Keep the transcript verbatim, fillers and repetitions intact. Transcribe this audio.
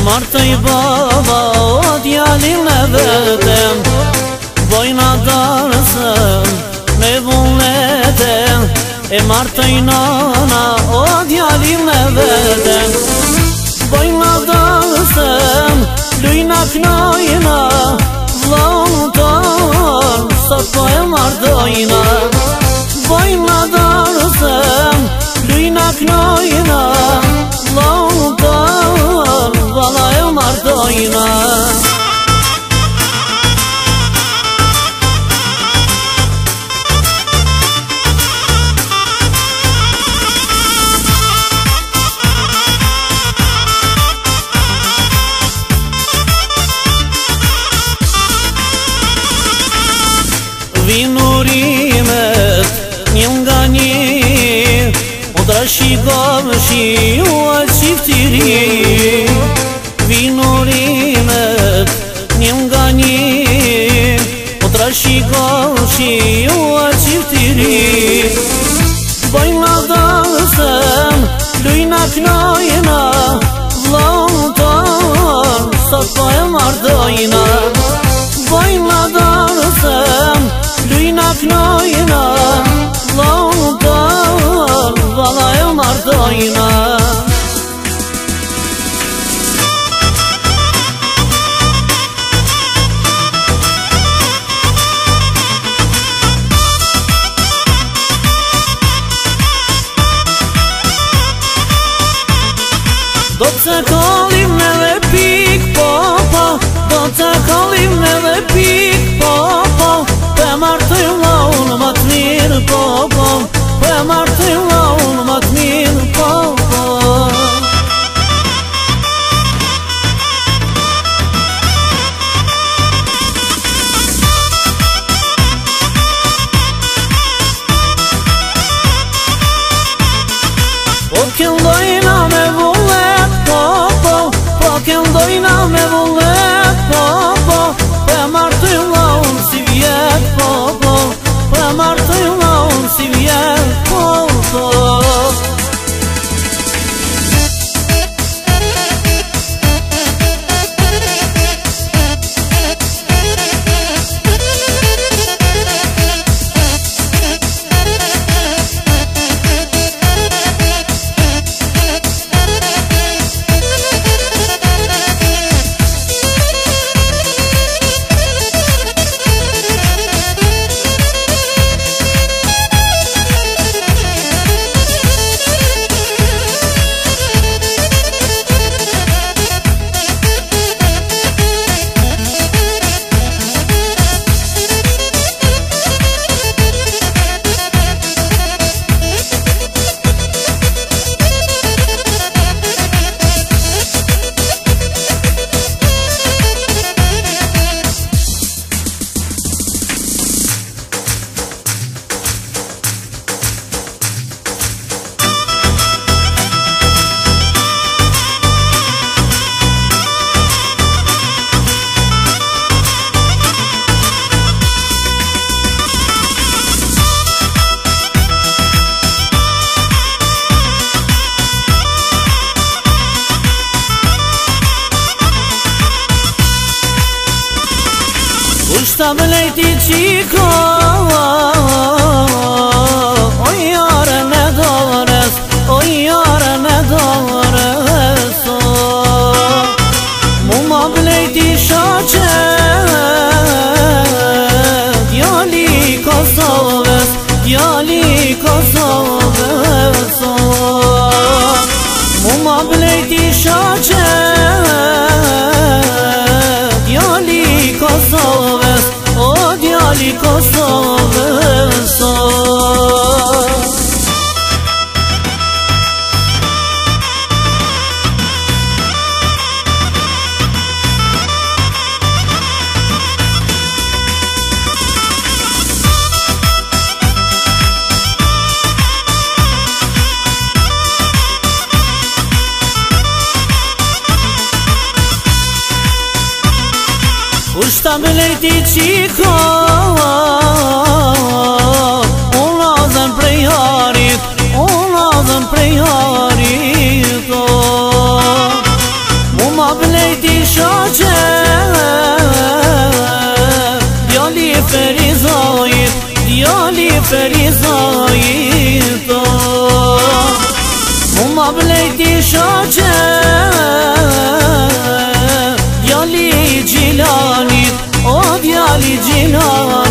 martoj baba o djalin e vetem, bojna darsën me vullnetem. E martoj nana o djalin e vetem, bojna darsën, lujna knojna, vllahun ton, sot po e martojna. Bojna darsën, lujna knojna, vllahun ton, valla e martojna. Vinurimet një nga një, o dra shikam shi u a qiftiri. Vinurimet një nga një, o dra shikam shi u a qiftiri. Bojna darsën, lujna knojna, vllahun ton, sot po e martojna. Bojna darsën, lujna knojna, vllahun ton, valla e martojna. Do të kallim edhe pik, po, po, do të kallim edhe pik, po, po, pe martoj vllahun ma të mirë, po, po, pe martoj vllahun ma të mirë, po, po. Po këndojna me vullet, po, po, po këndojna me vullet, po, po, pe martoj vllahun si vjet, po, po, pe martoj vllahun si vjet, po, po. Kushta më lejti qiko, o jare me dores, o jare me dores. Mu ma blejti shaqe, djali Kosovës, djali Kosovës. Mu ma blejti shaqe, djali Kosovës, o djali Kosovës. Kushta më lejti qiko, unë adhen prej harit, unë adhen prej harit. Mu ma ble ferizajito Mu ma blejti shaqe Djali Gjilanit, o djali Gjilanit